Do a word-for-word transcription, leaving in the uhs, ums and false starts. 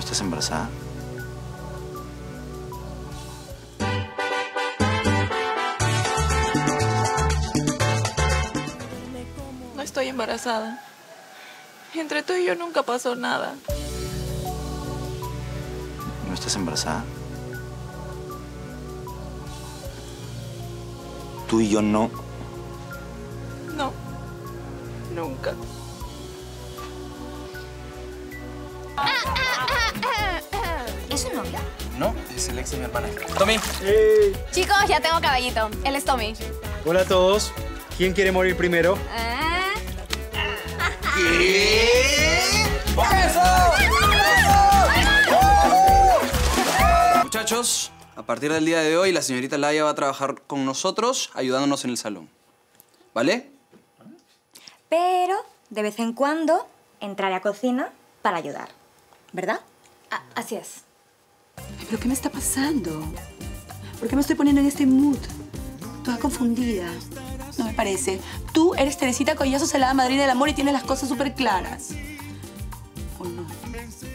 estás embarazada? No estoy embarazada. Entre tú y yo nunca pasó nada. ¿No estás embarazada? Tú y yo no. No. Nunca. ¿Es su novia? No, es el ex de mi hermana. Tommy. Hey. Chicos, ya tengo caballito. Él es Tommy. Hola a todos. ¿Quién quiere morir primero? ¿Eh? ¿Qué? ¡Eso! Muchachos, a partir del día de hoy, la señorita Laia va a trabajar con nosotros, ayudándonos en el salón. ¿Vale? Pero, de vez en cuando, entraré a cocina para ayudar. ¿Verdad? A- así es. ¿Pero qué me está pasando? ¿Por qué me estoy poniendo en este mood? Toda confundida. No me parece. Tú eres Teresita Collazo, celada madrina del amor y tienes las cosas súper claras. ¿O no?